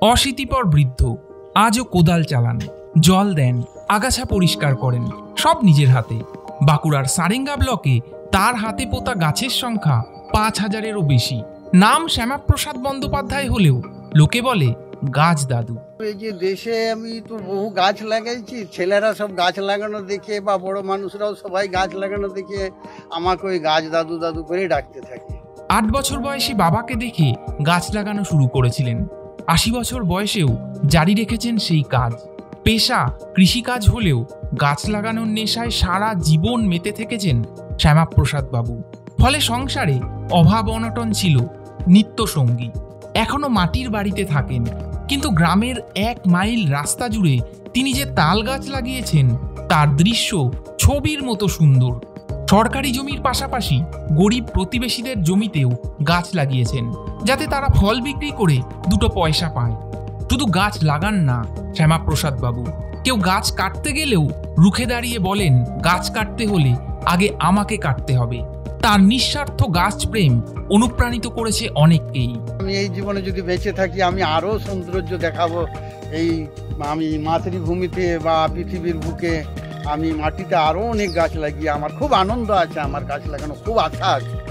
অশীতিপর বৃদ্ধ আজও কোদাল চালান, জল দেন, আগাছা পরিষ্কার করেন, সব নিজের হাতে। বাঁকুড়ার সারেঙ্গা ব্লকে তার হাতে পোতা গাছের সংখ্যা ৫,০০০-এরও বেশি। নাম শ্যামাপ্রসাদ বন্দ্যোপাধ্যায় হলেও লোকে বলে গাছ দাদু। এই যে দেশে আমি তো বহু গাছ লাগাইছি, ছেলেরা সব গাছ লাগানো দেখে বা বড় মানুষরাও সবাই গাছ লাগানো দেখে আমাকে ওই গাছ দাদু দাদু করেই ডাকতে থাকে। ৮ বছর বয়সী বাবাকে দেখে গাছ লাগানো শুরু করেছিলেন। ৮০ বছর বয়সেও জারি রেখেছেন সেই কাজ। পেশা কৃষিকাজ হলেও গাছ লাগানোর নেশায় সারা জীবন মেতে থেকেছেন শ্যামাপ্রসাদ বাবু। ফলে সংসারে অভাব অনটন ছিল নিত্যসঙ্গী। এখনো মাটির বাড়িতে থাকেন, কিন্তু গ্রামের ১ মাইল রাস্তা জুড়ে তিনি যে তাল গাছ লাগিয়েছেন তার দৃশ্য ছবির মতো সুন্দর। সরকারি জমির পাশাপাশি গরিব প্রতিবেশীদের জমিতেও গাছ লাগিয়েছেন, যাতে তারা ফল বিক্রি করে 2 পয়সা পায়। শুধু গাছ লাগান না শ্যামাপ্রসাদ বাবু, কেউ গাছ কাটতে গেলেও রুখে দাঁড়িয়ে বলেন গাছ কাটতে হলে আগে আমাকে কাটতে হবে। তার নিঃস্বার্থ গাছ প্রেম অনুপ্রাণিত করেছে অনেককেই। আমি এই জীবনে যদি বেঁচে থাকি আমি আরো সৌন্দর্য দেখাবো। আমি মাতৃভূমিতে বা পৃথিবীর বুকে আমি মাটিতে আরো অনেক গাছ লাগিয়ে আমার খুব আনন্দ আছে, আমার গাছ লাগানো খুব আশা আছে।